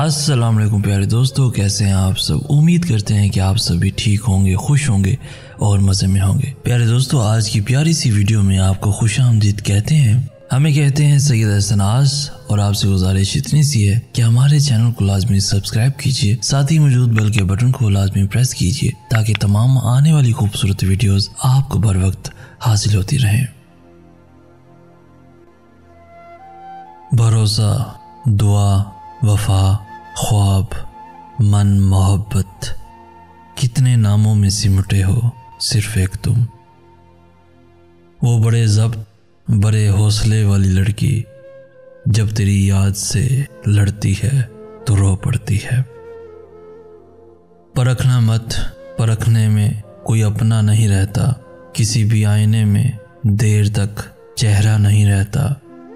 अस्सलाम वालेकुम प्यारे दोस्तों, कैसे हैं आप सब। उम्मीद करते हैं कि आप सभी ठीक होंगे, खुश होंगे और मज़े में होंगे। प्यारे दोस्तों, आज की प्यारी सी वीडियो में आपको खुशामदीद कहते हैं। हमें कहते हैं सैयद एहसनाज और आपसे गुजारिश इतनी सी है कि हमारे चैनल को लाजमी सब्सक्राइब कीजिए, साथ ही मौजूद बेल के बटन को लाजमी प्रेस कीजिए ताकि तमाम आने वाली खूबसूरत वीडियोस आपको बर वक्त हासिल होती रहें। भरोसा, दुआ, वफा, ख्वाब, मन, मोहब्बत, कितने नामों में सिमटे हो सिर्फ एक तुम। वो बड़े ज़ब्त बड़े हौसले वाली लड़की जब तेरी याद से लड़ती है तो रो पड़ती है। परखना मत, परखने में कोई अपना नहीं रहता, किसी भी आईने में देर तक चेहरा नहीं रहता।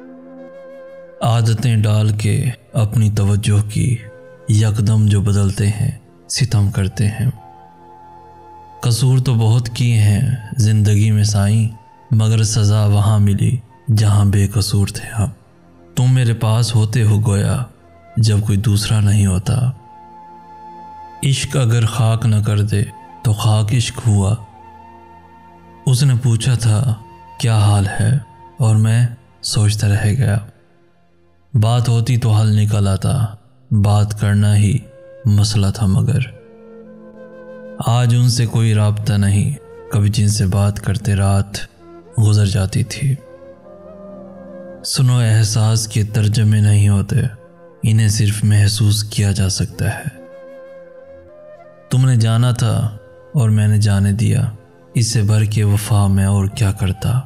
आदतें डाल के अपनी तवज्जो की यकदम जो बदलते हैं सितम करते हैं। कसूर तो बहुत किए हैं जिंदगी में साईं, मगर सज़ा वहाँ मिली जहाँ बेकसूर थे हम। तुम मेरे पास होते हो गोया जब कोई दूसरा नहीं होता। इश्क अगर खाक न कर दे तो खाक इश्क हुआ। उसने पूछा था क्या हाल है और मैं सोचता रह गया। बात होती तो हल निकल आता, बात करना ही मसला था मगर। आज उनसे कोई राब्ता नहीं, कभी जिनसे बात करते रात गुजर जाती थी। सुनो, एहसास के तर्जमे नहीं होते, इन्हें सिर्फ महसूस किया जा सकता है। तुमने जाना था और मैंने जाने दिया, इससे भर के वफा मैं और क्या करता।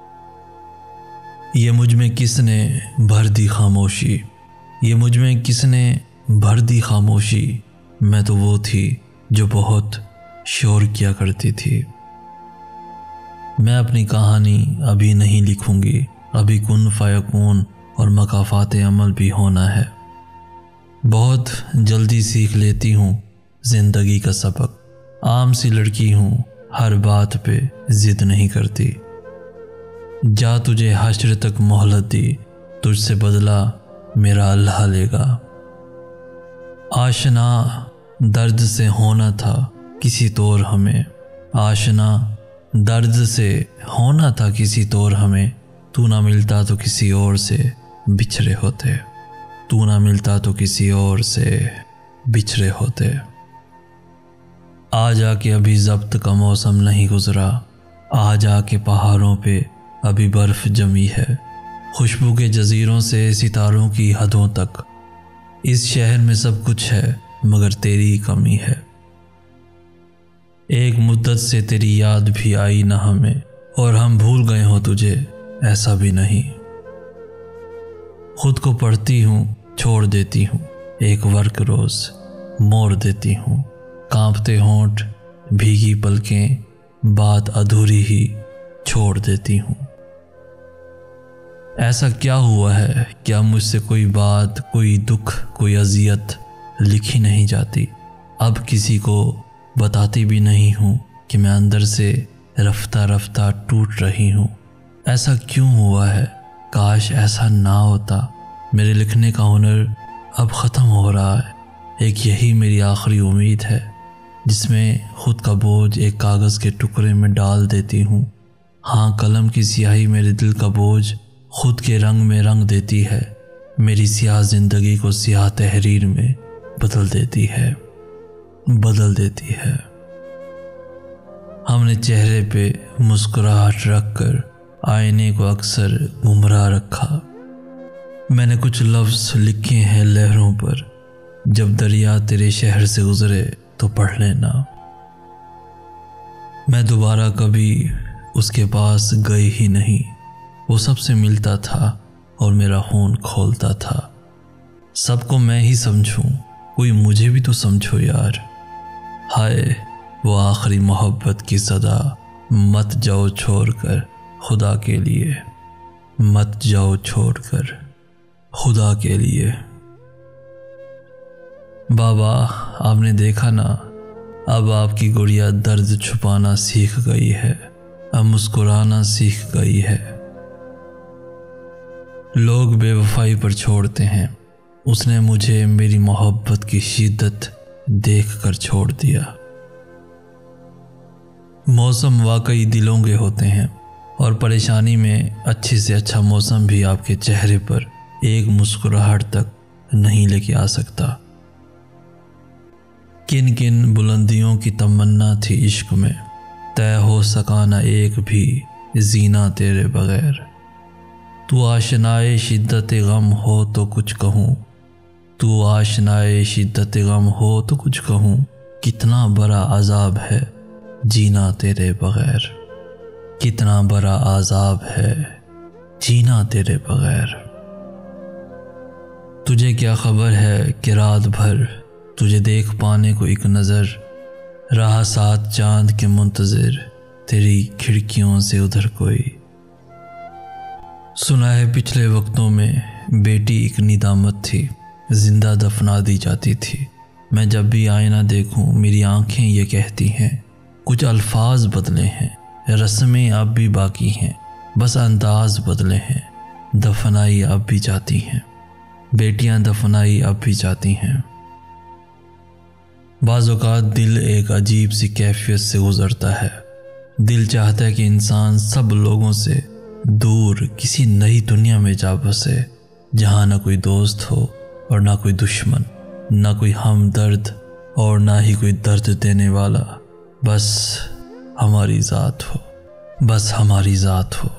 ये मुझ में किसने भर दी खामोशी, ये मुझ में किसने भर दी खामोशी। मैं तो वो थी जो बहुत शोर किया करती थी। मैं अपनी कहानी अभी नहीं लिखूंगी, अभी कुन फायकून और मकाफात अमल भी होना है। बहुत जल्दी सीख लेती हूँ जिंदगी का सबक। आम सी लड़की हूँ, हर बात पे जिद नहीं करती। जा तुझे हश्र तक मोहलत दी, तुझसे बदला मेरा अल्लाह लेगा। आशना दर्द से होना था किसी तौर हमें, आशना दर्द से होना था किसी तौर हमें। तू ना मिलता तो किसी और से बिछड़े होते, तू ना मिलता तो किसी और से बिछड़े होते। आ जाके अभी ज़ब्त का मौसम नहीं गुजरा, आ जाके पहाड़ों पे अभी बर्फ जमी है। खुशबू के जजीरों से सितारों की हदों तक इस शहर में सब कुछ है मगर तेरी कमी है। एक मुद्दत से तेरी याद भी आई ना हमें, और हम भूल गए हो तुझे, ऐसा भी नहीं। खुद को पढ़ती हूँ छोड़ देती हूँ, एक वर्क रोज मोड़ देती हूँ। कांपते होंठ भीगी पलकें, बात अधूरी ही छोड़ देती हूँ। ऐसा क्या हुआ है, क्या मुझसे कोई बात, कोई दुख, कोई अजियत लिखी नहीं जाती। अब किसी को बताती भी नहीं हूँ कि मैं अंदर से रफ्ता रफ्ता टूट रही हूँ। ऐसा क्यों हुआ है, काश ऐसा ना होता। मेरे लिखने का हुनर अब ख़त्म हो रहा है। एक यही मेरी आखिरी उम्मीद है जिसमें ख़ुद का बोझ एक कागज़ के टुकड़े में डाल देती हूँ। हाँ, कलम की स्याही मेरे दिल का बोझ खुद के रंग में रंग देती है, मेरी स्याह ज़िंदगी को स्याह तहरीर में बदल देती है, बदल देती है। हमने चेहरे पे मुस्कुराहट रखकर आईने को अक्सर गुमराह रखा। मैंने कुछ लफ्ज़ लिखे हैं लहरों पर, जब दरिया तेरे शहर से गुजरे तो पढ़ लेना। मैं दोबारा कभी उसके पास गई ही नहीं, वो सबसे मिलता था और मेरा खून खोलता था। सबको मैं ही समझूं, कोई मुझे भी तो समझो यार। हाय वो आखिरी मोहब्बत की सदा, मत जाओ छोड़कर खुदा के लिए, मत जाओ छोड़कर खुदा के लिए। बाबा आपने देखा ना, अब आपकी गुड़िया दर्द छुपाना सीख गई है, अब मुस्कुराना सीख गई है। लोग बेवफाई पर छोड़ते हैं, उसने मुझे मेरी मोहब्बत की शिद्दत देखकर छोड़ दिया। मौसम वाकई दिलों के होते हैं और परेशानी में अच्छे से अच्छा मौसम भी आपके चेहरे पर एक मुस्कुराहट तक नहीं लेके आ सकता। किन किन बुलंदियों की तमन्ना थी इश्क में, तय हो सका न एक भी जीना तेरे बगैर। तू आशनाए शिद्दत गम हो तो कुछ कहूँ, तू आशनाए शिद्दत गम हो तो कुछ कहूँ, कितना बड़ा अजाब है जीना तेरे बगैर, कितना बड़ा अजाब है जीना तेरे बगैर। तुझे क्या खबर है कि रात भर तुझे देख पाने को एक नज़र रहा साथ चांद के मुंतज़िर, तेरी खिड़कियों से उधर कोई। सुना है पिछले वक्तों में बेटी एक निदामत थी, जिंदा दफना दी जाती थी। मैं जब भी आईना देखूं मेरी आंखें ये कहती हैं, कुछ अल्फाज बदले हैं, रस्में अब भी बाकी हैं, बस अंदाज बदले हैं, दफनाई अब भी जाती हैं, बेटियां दफनाई अब भी जाती हैं। बाज़ औक़ात दिल एक अजीब सी कैफियत से गुज़रता है। दिल चाहता है कि इंसान सब लोगों से दूर किसी नई दुनिया में जा बसे, जहाँ ना कोई दोस्त हो और ना कोई दुश्मन, ना कोई हमदर्द और ना ही कोई दर्द देने वाला, बस हमारी ज़ात हो, बस हमारी ज़ात हो।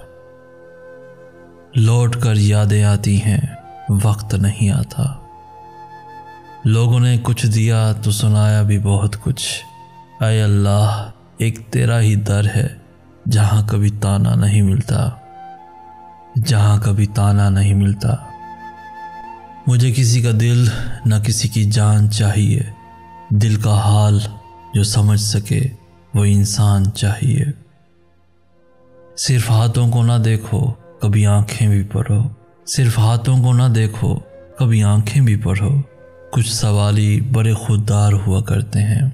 लौट कर यादें आती हैं, वक्त नहीं आता। लोगों ने कुछ दिया तो सुनाया भी बहुत कुछ। ऐ अल्लाह, एक तेरा ही दर है जहाँ कभी ताना नहीं मिलता, जहाँ कभी ताना नहीं मिलता। मुझे किसी का दिल न किसी की जान चाहिए, दिल का हाल जो समझ सके वो इंसान चाहिए। सिर्फ हाथों को ना देखो कभी आंखें भी पढ़ो, सिर्फ हाथों को ना देखो कभी आंखें भी पढ़ो। कुछ सवाली बड़े खुददार हुआ करते हैं,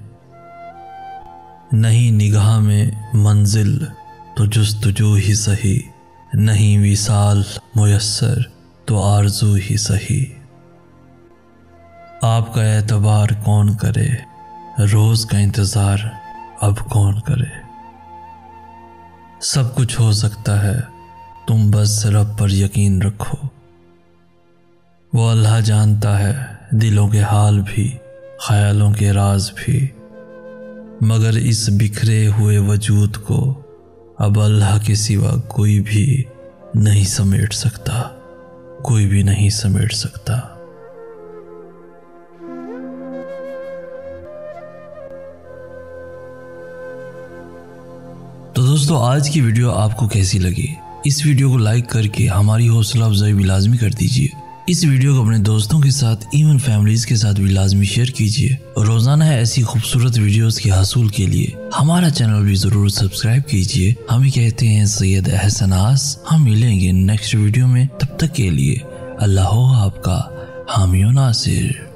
नहीं निगाह में मंजिल तो जुस्तजू ही सही, नहीं विसाल मुयस्सर तो आरजू ही सही। आपका एतबार कौन करे, रोज का इंतज़ार अब कौन करे। सब कुछ हो सकता है, तुम बस रब पर यकीन रखो। वो अल्लाह जानता है दिलों के हाल भी, ख्यालों के राज भी, मगर इस बिखरे हुए वजूद को अब अल्लाह के सिवा कोई भी नहीं समेट सकता, कोई भी नहीं समेट सकता। तो दोस्तों, आज की वीडियो आपको कैसी लगी? इस वीडियो को लाइक करके हमारी हौसला अफजाई भी लाजमी कर दीजिए। इस वीडियो को अपने दोस्तों के साथ, इवन फैमिलीज के साथ भी लाजमी शेयर कीजिए। और रोजाना ऐसी खूबसूरत वीडियोस के हासिल के लिए हमारा चैनल भी जरूर सब्सक्राइब कीजिए। हम कहते हैं सैयद एहसनास। हम मिलेंगे नेक्स्ट वीडियो में, तब तक के लिए अल्लाह हो आपका हामी नासिर।